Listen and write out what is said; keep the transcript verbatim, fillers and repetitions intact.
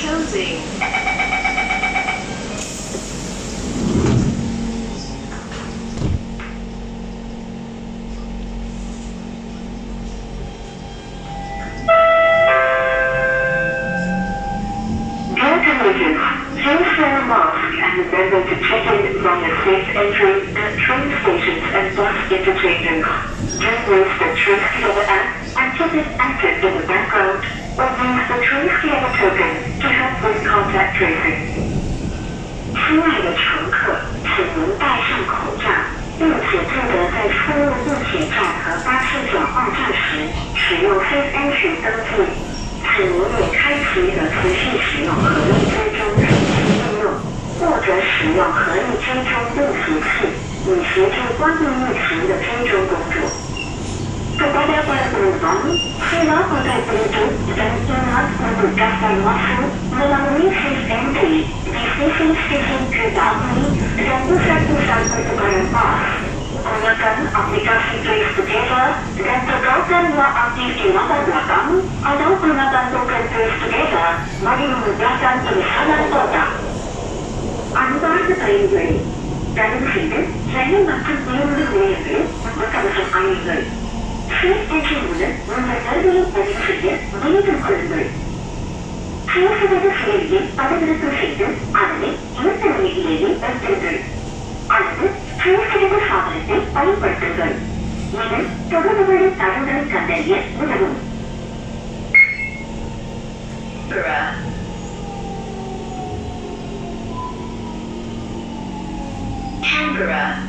closing. Please wear a mask and remember to check in via safe entry at train stations and bus interchanges. Don't use the TraceTogether app and keep it active in the background, or use the TraceTogether token to help with contact tracing. 亲爱的乘客，请您戴上口罩，并且记得在出入地铁站和巴士转换站时使用 Safe Entry 登记。请您也开启和持续使用合力追踪手机应用，或者使用合力追踪定时器，以协助关闭疫情的追踪工作。Kepada para penumpang, sila pakai Bluetooth dan ingat membuka masuk melalui Safe Entry di stesen-stesen kereta api dan pusat-pusat pertukaran bas. Gunakan aplikasi TraceTogether dan tegalkanlah aktif di latar belakang atau gunakan token TraceTogether bagi memudahkan pemesanan kotak. Antaranya train dalam situ, saya makan minum minum berkabut air. Safe Entry மூலம் உங்கள் கருவியை பதிவு செய்ய நினைவில் கொள்ளுங்கள். TraceTogether செயலியை பதிவிறக்கம் செய்து அதனை இந்த நிலையிலேயே வைத்திருங்கள். அல்லது TraceTogether சாதனத்தை பயன்படுத்துங்கள். இது தொடர்புகளின் தகவல்களை கண்டறிய உதவும். Canberra.